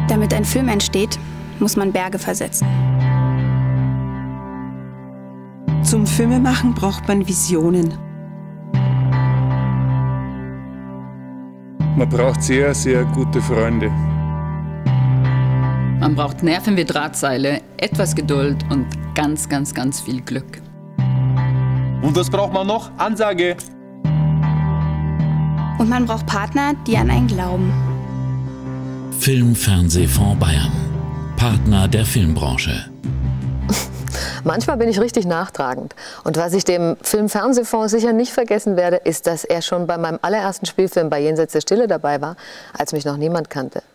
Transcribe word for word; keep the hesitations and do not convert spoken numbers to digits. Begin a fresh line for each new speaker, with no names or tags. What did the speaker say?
Damit ein Film entsteht, muss man Berge versetzen.
Zum Filmemachen braucht man Visionen.
Man braucht sehr, sehr gute Freunde.
Man braucht Nerven wie Drahtseile, etwas Geduld und ganz, ganz, ganz viel Glück.
Und was braucht man noch? Ansage!
Und man braucht Partner, die an einen glauben.
Film-Fernsehfonds Bayern. Partner der Filmbranche.
Manchmal bin ich richtig nachtragend. Und was ich dem Film-Fernsehfonds sicher nicht vergessen werde, ist, dass er schon bei meinem allerersten Spielfilm bei Jenseits der Stille dabei war, als mich noch niemand kannte.